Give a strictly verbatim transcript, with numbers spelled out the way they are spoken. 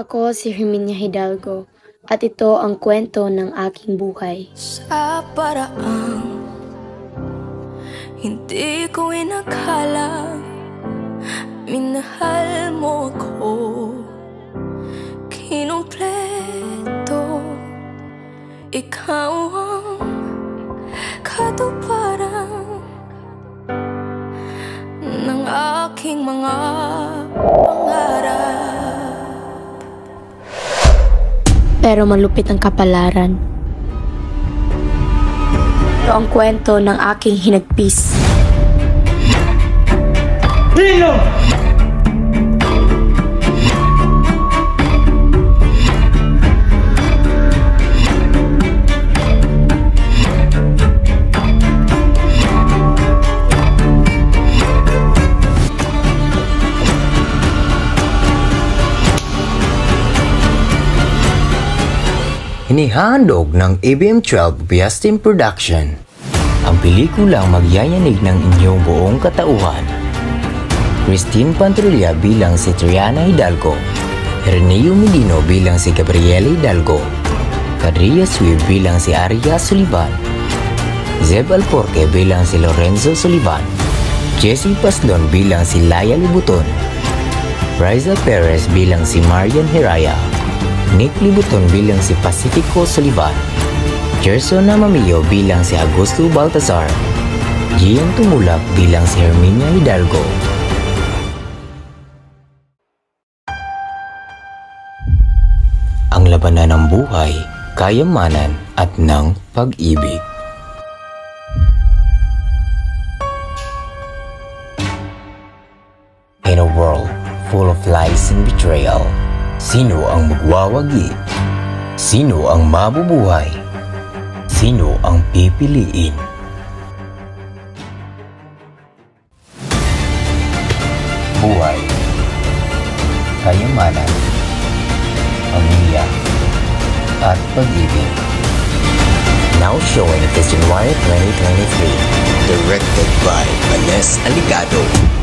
Ako si Hermenia Hidalgo at ito ang kwento ng aking buhay. Sa paraang hindi ko inakala, minahal mo ako, kinumpleto. Ikaw ang katuparan ng aking mga pangarap. Pero malupit ang kapalaran. Ito ang kwento ng aking hinagpis. Dino! Inihandog ng A B M twelve Biastim Production. Ang pelikulang magyayanig ng inyong buong katauhan. Kristina Pantrulya bilang si Triana Hidalgo, Erneo Medino bilang si Gabriela Hidalgo, Andrea bilang si Arya Sullivan, Zeb Alporque bilang si Lorenzo Sullivan, Jessie Paslon bilang si Laya Libuton, Riza Perez bilang si Marian Heraya, Nick Libuton bilang si Pacifico Sullivan, Gerson Namamio bilang si Augusto Baltazar, Gian Tumulak bilang si Hermenia Hidalgo. Ang labanan ng buhay, kayamanan at ng pag-ibig. In a world full of lies and betrayal, sino ang magwawagi? Sino ang mabubuhay? Sino ang pipiliin? Buhay, kayamanan, pamilya, at pag-ibig. Now showing this January twenty twenty-three. Directed by Vanness Alegado.